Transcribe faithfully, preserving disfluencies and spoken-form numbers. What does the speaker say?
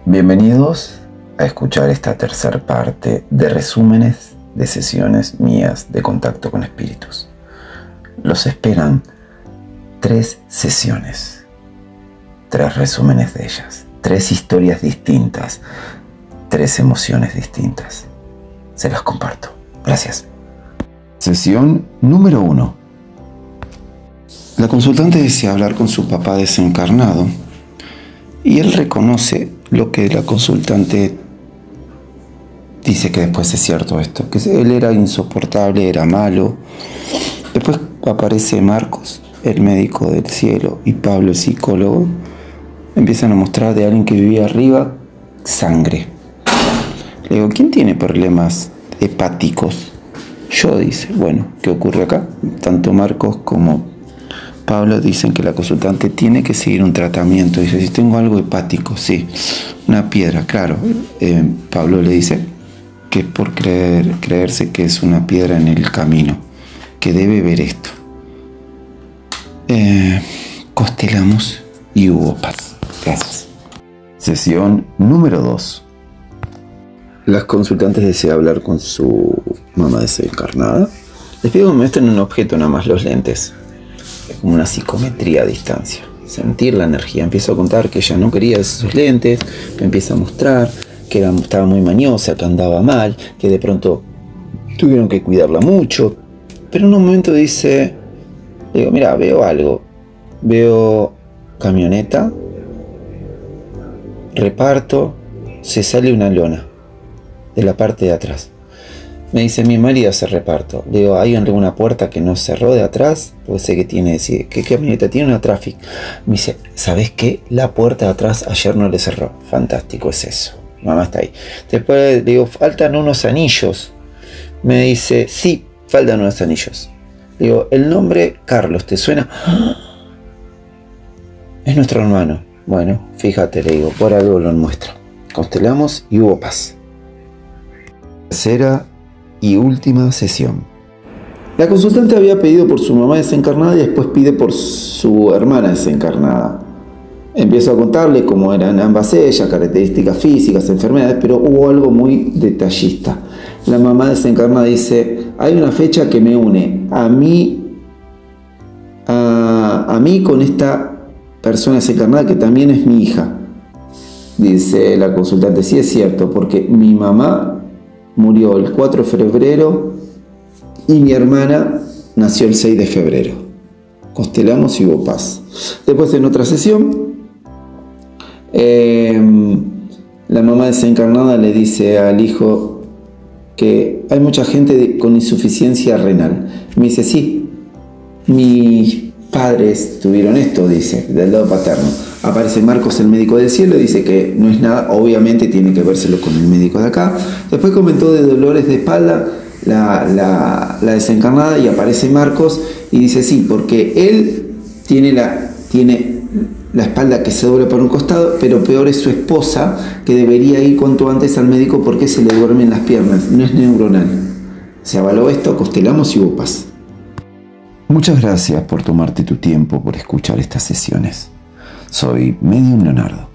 Bienvenidos a escuchar esta tercera parte de resúmenes de sesiones mías de contacto con espíritus. Los esperan tres sesiones, tres resúmenes de ellas, tres historias distintas, tres emociones distintas. Se las comparto. Gracias. Sesión número uno. La consultante desea hablar con su papá desencarnado y él reconoce lo que la consultante dice que después es cierto esto, que él era insoportable, era malo. Después aparece Marcos, el médico del cielo, y Pablo, el psicólogo, empiezan a mostrar de alguien que vivía arriba sangre. Le digo, ¿quién tiene problemas hepáticos? Yo, dice. Bueno, ¿qué ocurre acá? Tanto Marcos como Pablo dicen que la consultante tiene que seguir un tratamiento. Dice, si tengo algo hepático, sí, una piedra, claro. Eh, Pablo le dice que es por creer, creerse que es una piedra en el camino, que debe ver esto. Eh, constelamos y hubo paz. Gracias. Sesión número dos. Las consultantes desean hablar con su mamá desencarnada. Les pido que me muestren un objeto, nada más los lentes. Es como una psicometría a distancia. Sentir la energía. Empiezo a contar que ella no quería esos lentes. Me empieza a mostrar que era, estaba muy mañosa, que andaba mal, que de pronto tuvieron que cuidarla mucho. Pero en un momento dice, le digo, mira, veo algo. Veo camioneta, reparto, se sale una lona de la parte de atrás. Me dice, mi marido hace reparto. Le digo, ¿hay alguna puerta que no cerró de atrás? Pues sé que tiene, ¿qué, qué camioneta tiene? Una Traffic. Me dice, ¿sabes qué? La puerta de atrás ayer no le cerró. Fantástico es eso. Mamá está ahí. Después le digo, faltan unos anillos. Me dice, sí, faltan unos anillos. Le digo, el nombre Carlos, ¿te suena? ¡Ah! Es nuestro hermano. Bueno, fíjate, le digo, por algo lo muestra. Constelamos y hubo paz. Tercera y última sesión. La consultante había pedido por su mamá desencarnada y después pide por su hermana desencarnada. Empiezo a contarle cómo eran ambas ellas, características físicas, enfermedades, pero hubo algo muy detallista. La mamá desencarnada dice, hay una fecha que me une a mí, a, a mí con esta persona desencarnada que también es mi hija. Dice la consultante, sí es cierto, porque mi mamá murió el cuatro de febrero y mi hermana nació el seis de febrero. Constelamos y hubo paz. Después, en otra sesión, eh, la mamá desencarnada le dice al hijo que hay mucha gente de, con insuficiencia renal. Me dice, sí, mis padres tuvieron esto, dice, del lado paterno. Aparece Marcos, el médico del cielo, dice que no es nada, obviamente tiene que vérselo con el médico de acá. Después comentó de dolores de espalda la, la, la desencarnada y aparece Marcos y dice sí, porque él tiene la, tiene la espalda que se dobla por un costado, pero peor es su esposa, que debería ir cuanto antes al médico porque se le duermen las piernas, no es neuronal. Se avaló esto, constelamos y hubo paz. Muchas gracias por tomarte tu tiempo por escuchar estas sesiones. Soy Medium Leonardo.